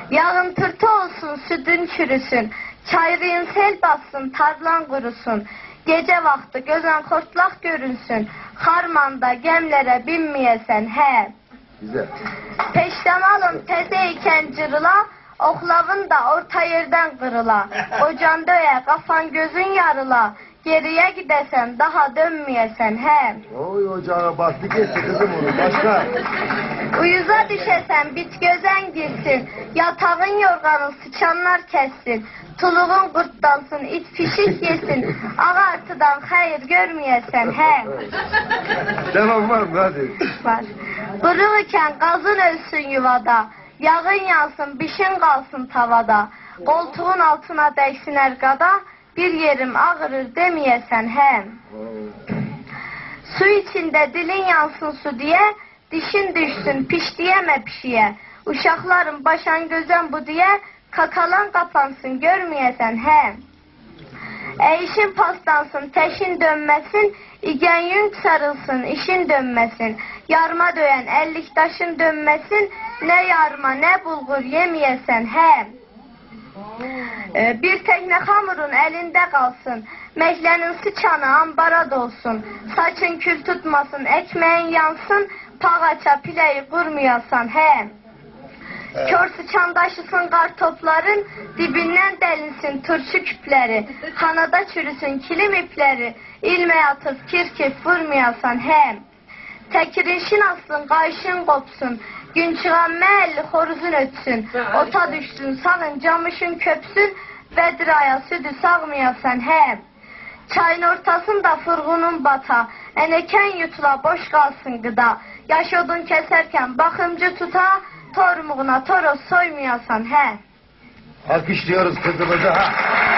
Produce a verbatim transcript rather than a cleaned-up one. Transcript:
Yağın tırtı olsun, sütün çürüsün. Çayrıyın sel bassın, tarlan kurusun. Gece vakti gözün kortlak görünsün. Harmanda gemlere binmeyesen he. Güzel. Peştemalın tezeyken cırıla, oklavın da orta yerden kırıla. Ocan döye, kafan gözün yarıla. Geriye gidesen daha dönmeyesen he. Oy ocağa bastı geçti kızım onu. Başka? Uyuza düşesen bit gözen girsin. Yatağın yorganı sıçanlar kessin. Tuluğun kurtlansın, it pişik yesin. Ağartıdan hayır görmeyesen he. Devam var mı hadi? Var. Kuru iken gazın ölsün yuvada. Yağın yansın, bişin kalsın tavada. Koltuğun altına değsin ergada. Bir yerim ağırır demeyesen he. Su içinde dilin yansın su diye. Dişin düşsün piş diyeme pişiye. Uşakların başan gözen bu diye. Kakalan kapansın görmeyesen he. Eğişin paslansın teşin dönmesin. İgen yünk sarılsın işin dönmesin. Yarma döyen ellik taşın dönmesin. Ne yarma ne bulgur yemeyesen he. Ee, bir tekne hamurun elinde kalsın. Mehlenin sıçanı ambara dolsun. Saçın kül tutmasın ekmeğin yansın. Pagaça pileyi kurmuyorsan he. Kör sıçan taşısın kar topların. Dibinden delinsin turşu küpleri. Kanada çürüsün kilim ipleri. İlme atıp kirkif vurmuyorsan he. Tekirin şinaslın kayışın kopsun. Gün çıkan meğerli horuzun ötsün. Ota düşsün sağın camışın köpsün. Bedraya sütü sağmayasan he. Çayın ortasında fırgının bata. Eneken yutula boş kalsın gıda. Yaş odun keserken bakımcı tuta. Tormuğuna toros soymayasan he. Alkışlıyoruz kızımızı ha.